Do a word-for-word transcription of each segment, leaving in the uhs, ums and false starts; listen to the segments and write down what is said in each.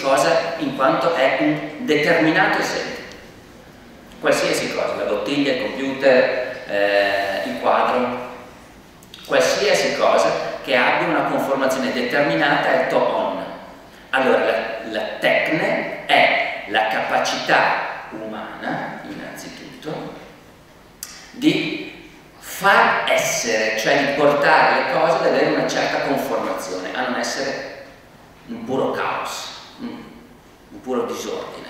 cosa in quanto è un determinato esempio. Qualsiasi cosa, la bottiglia, il computer, eh, il quadro, qualsiasi cosa che abbia una conformazione determinata è to-on. Allora, la, la tecne è la capacità umana, innanzitutto, di far essere, cioè di portare le cose ad avere una certa conformazione, a non essere un puro caos, un puro disordine.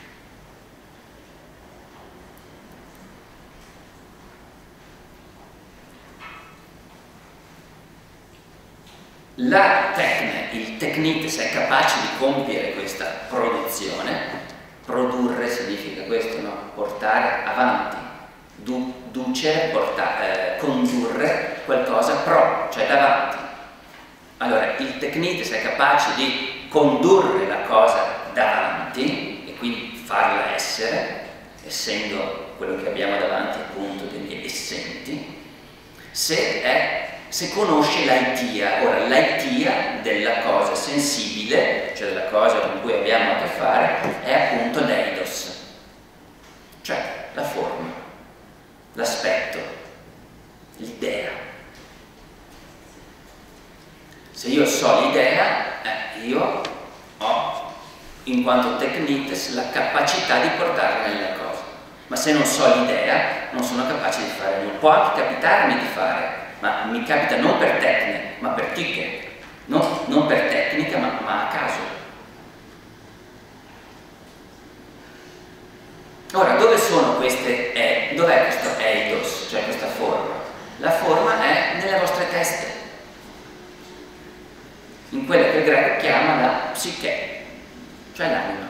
La tecne, il tecnites è capace di compiere questa produzione. Produrre significa questo, no? Portare avanti, du, ducere, portare, eh, condurre qualcosa pro, cioè davanti. Allora, il tecnites è capace di condurre la cosa davanti e quindi farla essere, essendo quello che abbiamo davanti appunto degli essenti, se è se conosce l'aitia. Ora, l'aitia della cosa sensibile, cioè della cosa con cui abbiamo a che fare, è appunto l'eidos, cioè la forma, l'aspetto, l'idea. Se io so l'idea, eh, io ho, in quanto tecnites, la capacità di portarla nella cosa. Ma se non so l'idea, non sono capace di fare nulla. Può anche capitarmi di fare, ma mi capita non per tecne, ma per tiche, no? Non per tecnica, ma, ma a caso. Ora, dove sono queste, eh, dov'è questo eidos, cioè questa forma? La forma è nelle vostre teste, in quella che il greco chiama la psiche, cioè l'anima.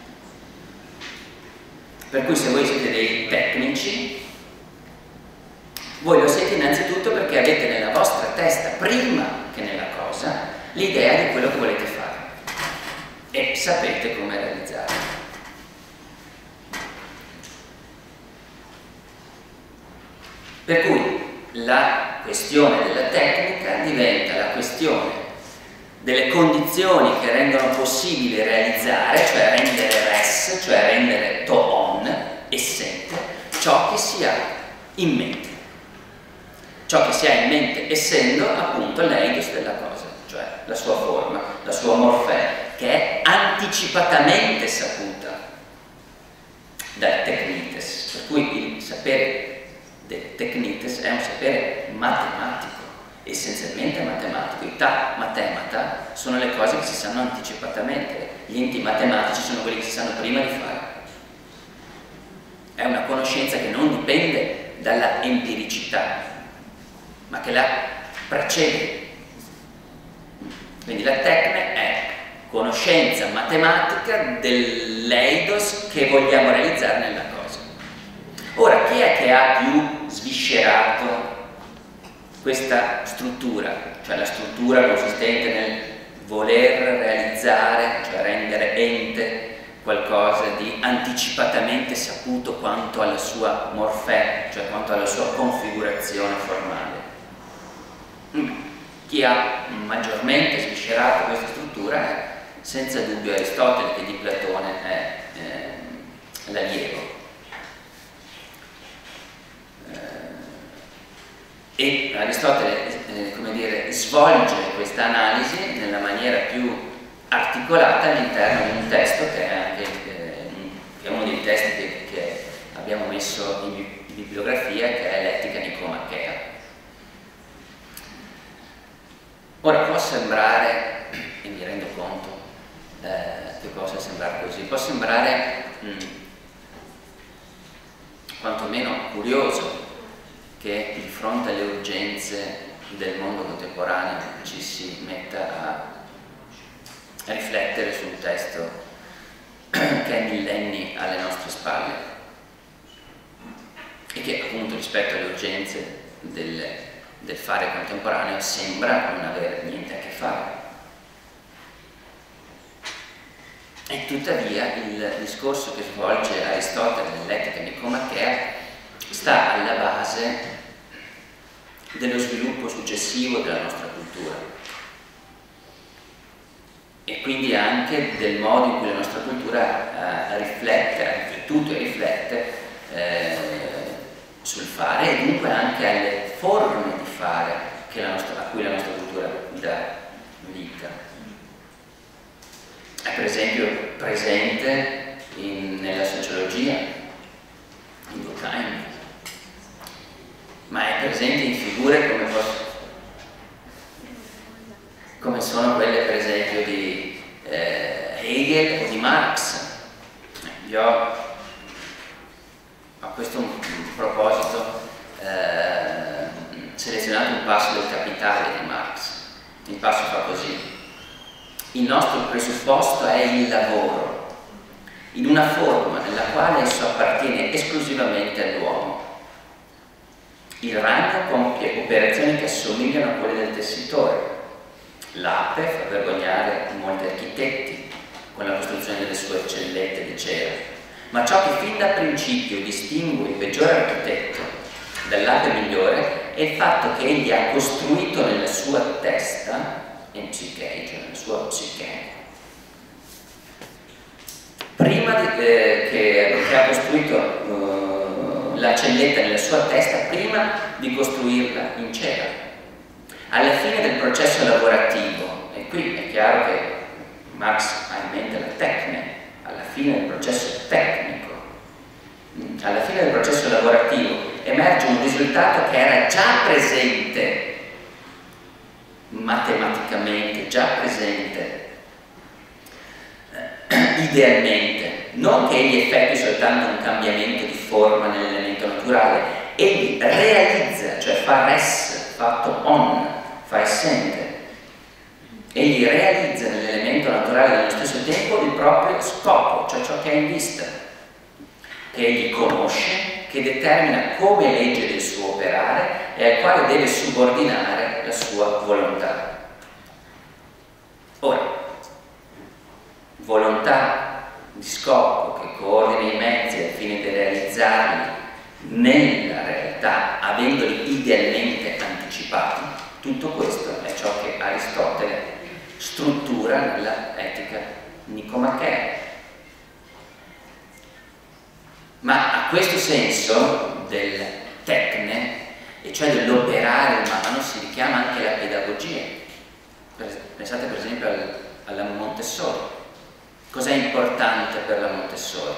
Per cui se voi siete dei tecnici, voi lo siete innanzitutto perché avete nella vostra testa, prima che nella cosa, l'idea di quello che volete fare e sapete come realizzarlo. Per cui la questione della tecnica diventa la questione delle condizioni che rendono possibile realizzare, cioè rendere res, cioè rendere to-on, essente, ciò che si ha in mente. Ciò che si ha in mente essendo appunto l'eidos della cosa, cioè la sua forma, la sua morfè, che è anticipatamente saputa dal tecnites. Per cui il sapere del tecnites è un sapere matematico, essenzialmente matematico. I ta matemata sono le cose che si sanno anticipatamente, gli enti matematici sono quelli che si sanno prima di fare. È una conoscenza che non dipende dalla empiricità, ma che la precede. Quindi la tecne è conoscenza matematica dell'eidos che vogliamo realizzare nella cosa. Ora, chi è che ha più sviscerato questa struttura? Cioè la struttura consistente nel voler realizzare, cioè rendere ente qualcosa di anticipatamente saputo quanto alla sua morfè, cioè quanto alla sua configurazione formale. Chi ha maggiormente sviscerato questa struttura è senza dubbio Aristotele, che di Platone è eh, l'allievo. Eh, e Aristotele, eh, come dire, svolge questa analisi nella maniera più articolata all'interno di un testo che è anche eh, che è uno dei testi che, che abbiamo messo in bibliografia, che è l'Etica Nicomachea. Ora può sembrare, e mi rendo conto eh, che possa sembrare così, può sembrare mh, quantomeno curioso che di fronte alle urgenze del mondo contemporaneo ci si metta a riflettere su un testo che è millenni alle nostre spalle e che appunto rispetto alle urgenze del, del fare contemporaneo sembra non avere niente a che fare. E tuttavia il discorso che svolge Aristotele nell'Etica Nicomachea sta alla base dello sviluppo successivo della nostra cultura. E quindi anche del modo in cui la nostra cultura eh, riflette, ha riflettuto e riflette eh, sul fare, e dunque anche alle forme di fare che la nostra, a cui la nostra cultura dà vita. È per esempio presente in, nella sociologia, in Durkheim, ma è presente in figure come, come sono quelle per esempio di eh, Hegel o di Marx. Io ho a questo proposito eh, selezionato un passo del Capitale di Marx. Il passo fa così: il nostro presupposto è il lavoro, in una forma nella quale esso appartiene esclusivamente all'uomo. Il ragno compie operazioni che assomigliano a quelle del tessitore. L'ape fa vergognare molti architetti con la costruzione delle sue cellette di cera. Ma ciò che fin da principio distingue il peggiore architetto dall'ape migliore è il fatto che egli ha costruito nella sua testa, in psiche, cioè nella sua psiche, prima di, eh, che, che ha costruito uh, la celletta nella sua testa prima di costruirla in cera. Alla fine del processo lavorativo, e qui è chiaro che Marx ha in mente la tecne, alla fine del processo tecnico, alla fine del processo lavorativo emerge un risultato che era già presente matematicamente, già presente eh, idealmente, non che egli effettui soltanto un cambiamento di forma nell'elemento naturale, egli realizza, cioè fa res, fatto on, fa essente. Egli realizza nell'elemento naturale dello stesso tempo il proprio scopo, cioè ciò che ha in vista, che egli conosce, che determina come legge del suo operare e al quale deve subordinare la sua volontà. Ora, volontà di scopo che coordina i mezzi al fine di realizzarli nella realtà, avendoli idealmente anticipati, tutto questo è ciò che Aristotele struttura nella etica nicomachea. Ma a questo senso del tecne, e cioè dell'operare umano, si richiama anche la pedagogia. Pensate per esempio al, alla Montessori. Cos'è importante per la Montessori?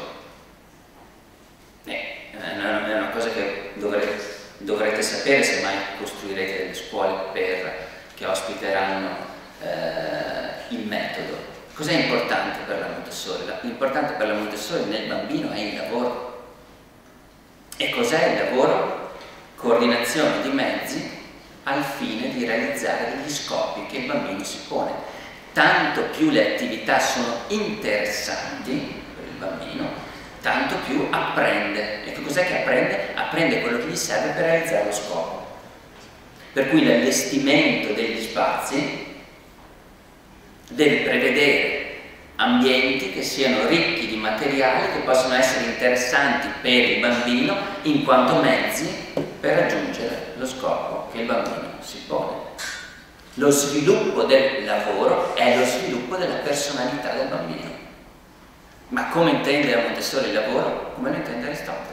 Eh, è una cosa che dovrete, dovrete sapere se mai costruirete delle scuole per, che ospiteranno eh, il metodo. Cos'è importante per la Montessori? L'importante per la Montessori nel bambino è il lavoro. E cos'è il lavoro? Coordinazione di mezzi al fine di realizzare degli scopi che il bambino si pone. Tanto più le attività sono interessanti per il bambino, tanto più apprende. E che cos'è che apprende? Apprende quello che gli serve per realizzare lo scopo. Per cui l'allestimento degli spazi deve prevedere ambienti che siano ricchi di materiali che possono essere interessanti per il bambino in quanto mezzi per raggiungere lo scopo che il bambino si pone. Lo sviluppo del lavoro è lo sviluppo della personalità del bambino. Ma come intende la Montessori il lavoro? Come lo intende Aristotele?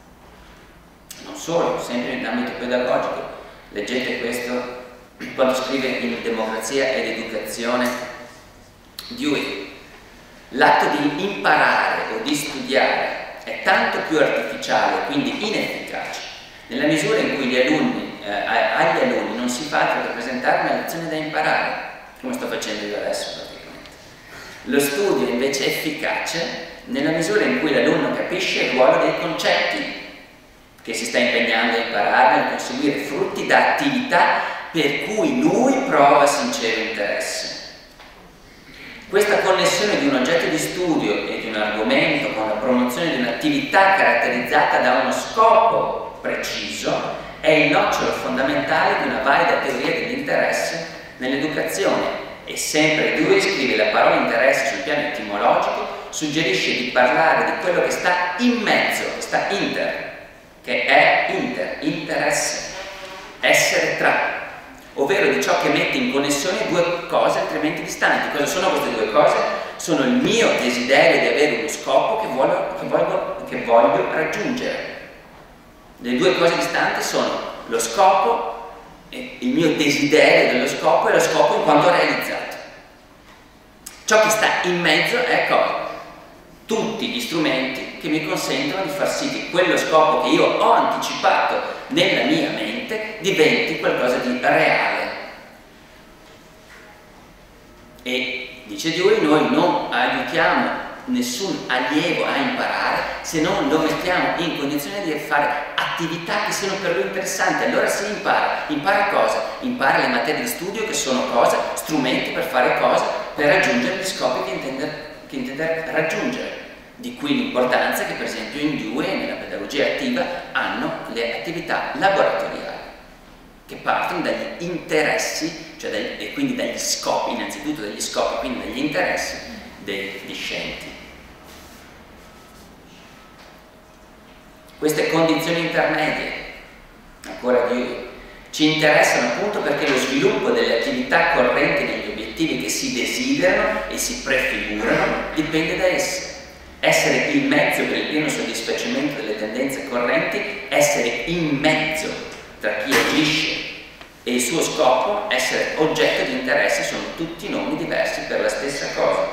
Non solo, sempre in ambito pedagogico. Leggete questo quando scrive in Democrazia ed Educazione Dewey. L'atto di imparare o di studiare è tanto più artificiale, quindi inefficace, nella misura in cui gli alunni, eh, agli alunni non si fa altro che presentare una lezione da imparare, come sto facendo io adesso praticamente. Lo studio invece è efficace nella misura in cui l'alunno capisce il ruolo dei concetti che si sta impegnando a imparare, a conseguire frutti da attività per cui lui prova sincero interesse. Questa connessione di un oggetto di studio e di un argomento con la promozione di un'attività caratterizzata da uno scopo preciso è il nocciolo fondamentale di una valida teoria dell'interesse nell'educazione, e sempre Dewey scrive: la parola interesse sul piano etimologico suggerisce di parlare di quello che sta in mezzo, che sta inter, che è inter, interesse, essere tra. ovvero di ciò che mette in connessione due cose altrimenti distanti. Cosa sono queste due cose? Sono il mio desiderio di avere uno scopo che voglio, che voglio, che voglio raggiungere. Le due cose distanti sono lo scopo, e il mio desiderio dello scopo e lo scopo in quanto realizzato. Ciò che sta in mezzo è cosa? Tutti gli strumenti che mi consentono di far sì che quello scopo che io ho anticipato nella mia mente diventi qualcosa di reale. E dice Dewey, noi non aiutiamo nessun allievo a imparare se non lo mettiamo in condizione di fare attività che siano per lui interessanti. Allora si impara. Impara cosa? Impara le materie di studio che sono cosa? Strumenti per fare cosa? Per raggiungere gli scopi che intende che intende raggiungere, di qui l'importanza che per esempio in Dewey e nella pedagogia attiva hanno le attività laboratoriali che partono dagli interessi, cioè dagli, e quindi dagli scopi, innanzitutto dagli scopi, quindi dagli interessi dei discenti. Queste condizioni intermedie, ancora Dewey, ci interessano appunto perché lo sviluppo delle attività correnti negli obiettivi che si desiderano e si prefigurano dipende da esse. Essere il mezzo per il pieno soddisfacimento delle tendenze correnti, essere in mezzo tra chi agisce e il suo scopo, essere oggetto di interesse, sono tutti nomi diversi per la stessa cosa.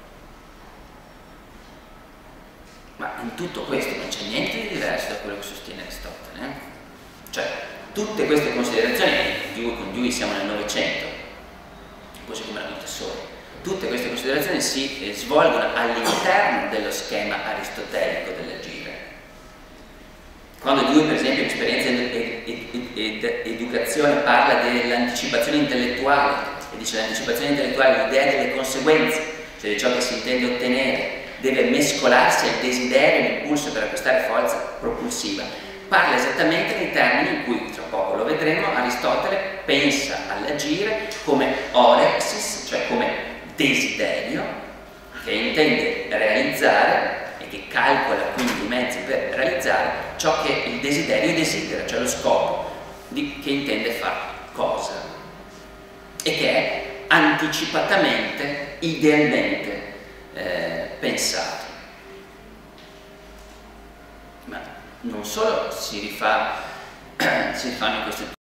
Ma in tutto questo non c'è niente di diverso da quello che sostiene Aristotele. Eh? Cioè, tutte queste considerazioni, con Dewey siamo nel Novecento, così come la Montessori, tutte queste considerazioni si eh, svolgono all'interno dello schema aristotelico dell'agire. Quando Dewey, per esempio, in esperienza ed, ed, ed educazione parla dell'anticipazione intellettuale e dice l'anticipazione intellettuale, l'idea delle conseguenze, cioè di ciò che si intende ottenere, deve mescolarsi al desiderio e all'impulso per acquistare forza propulsiva. Parla esattamente nei termini in cui, tra poco lo vedremo, Aristotele pensa all'agire come orexis, cioè come desiderio, che intende realizzare e che calcola quindi i mezzi per realizzare ciò che il desiderio desidera, cioè lo scopo di, che intende fare cosa, e che è anticipatamente, idealmente eh, pensato. Ma non solo si rifà, si rifanno queste